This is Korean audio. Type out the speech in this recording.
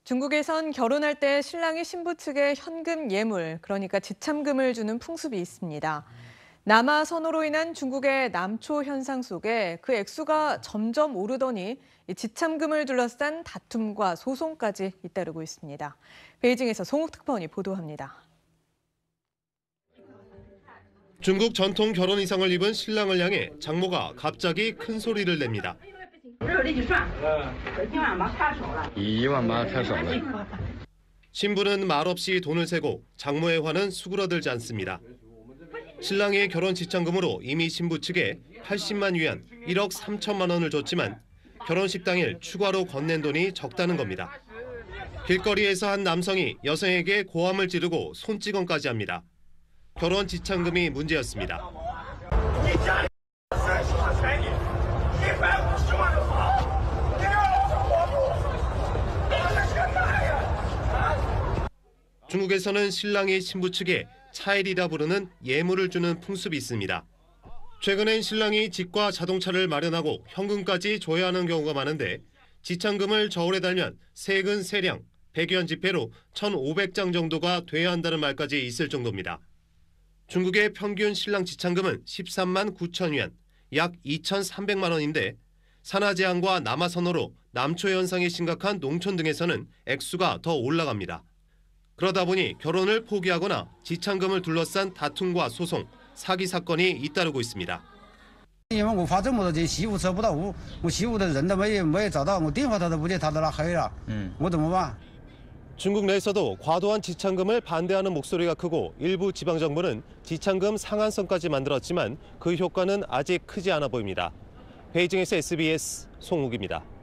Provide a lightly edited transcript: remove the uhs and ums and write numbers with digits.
중국에선 결혼할 때 신랑이 신부 측에 현금 예물, 그러니까 지참금을 주는 풍습이 있습니다. 남아 선호로 인한 중국의 남초 현상 속에 그 액수가 점점 오르더니 지참금을 둘러싼 다툼과 소송까지 잇따르고 있습니다. 베이징에서 송욱 특파원이 보도합니다. 중국 전통 결혼 의상을 입은 신랑을 향해 장모가 갑자기 큰 소리를 냅니다. 1万8太少了。 신부는 말없이 돈을 세고 장모의 화는 수그러들지 않습니다. 신랑의 결혼 지참금으로 이미 신부 측에 80만 위안, 1억 3천만 원을 줬지만 결혼식 당일 추가로 건넨 돈이 적다는 겁니다. 길거리에서 한 남성이 여성에게 고함을 지르고 손찌검까지 합니다. 결혼 지참금이 문제였습니다. 중국에서는 신랑이 신부 측에 차일이라 부르는 예물을 주는 풍습이 있습니다. 최근엔 신랑이 집과 자동차를 마련하고 현금까지 줘야 하는 경우가 많은데 지참금을 저울에 달면 세근 세량, 100위안 지폐로 1,500장 정도가 돼야 한다는 말까지 있을 정도입니다. 중국의 평균 신랑 지참금은 13만 9천 위안, 약 2,300만 원인데 산화 제한과 남아 선호로 남초 현상이 심각한 농촌 등에서는 액수가 더 올라갑니다. 그러다 보니 결혼을 포기하거나 지참금을 둘러싼 다툼과 소송, 사기 사건이 잇따르고 있습니다. 因为我发这么多钱，媳妇找不到我媳妇的人都没找到，我电话他都不接，他都拉黑了。我怎么办？ 중국 내에서도 과도한 지참금을 반대하는 목소리가 크고 일부 지방정부는 지참금 상한선까지 만들었지만 그 효과는 아직 크지 않아 보입니다. 베이징에서 SBS 송욱입니다.